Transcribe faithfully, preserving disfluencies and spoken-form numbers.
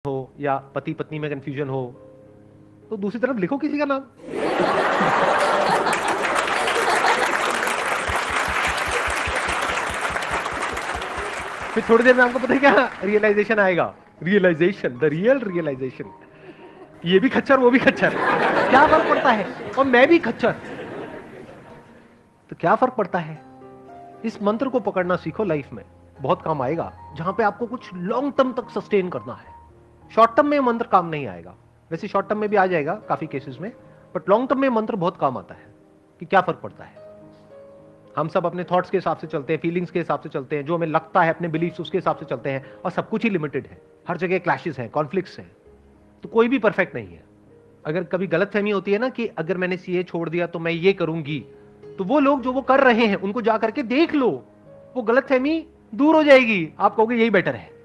हो या पति पत्नी में कंफ्यूजन हो तो दूसरी तरफ लिखो किसी का नाम। फिर थोड़ी देर में आपको पता है क्या रियलाइजेशन आएगा, रियलाइजेशन, द रियल रियलाइजेशन, ये भी खच्चर वो भी खच्चर, क्या फर्क पड़ता है, और मैं भी खच्चर, तो क्या फर्क पड़ता है। इस मंत्र को पकड़ना सीखो, लाइफ में बहुत काम आएगा, जहां पे आपको कुछ लॉन्ग टर्म तक सस्टेन करना है। शॉर्ट टर्म में मंत्र काम नहीं आएगा, वैसे शॉर्ट टर्म में भी आ जाएगा काफी केसेस में, बट लॉन्ग टर्म में मंत्र बहुत काम आता है कि क्या फर्क पड़ता है। हम सब अपने थॉट्स के हिसाब से चलते हैं, फीलिंग्स के हिसाब से चलते हैं, जो हमें लगता है अपने बिलीफ्स उसके हिसाब से चलते हैं, और सब कुछ ही लिमिटेड है, हर जगह क्लैशेस हैं, कॉन्फ्लिक्ट्स हैं, तो कोई भी परफेक्ट नहीं है। अगर कभी गलतफहमी होती है ना कि अगर मैंने सीए छोड़ दिया तो मैं ये करूंगी, तो वो लोग जो वो कर रहे हैं उनको जा करके देख लो, वो गलतफहमी दूर हो जाएगी, आप कहोगे यही बेटर है।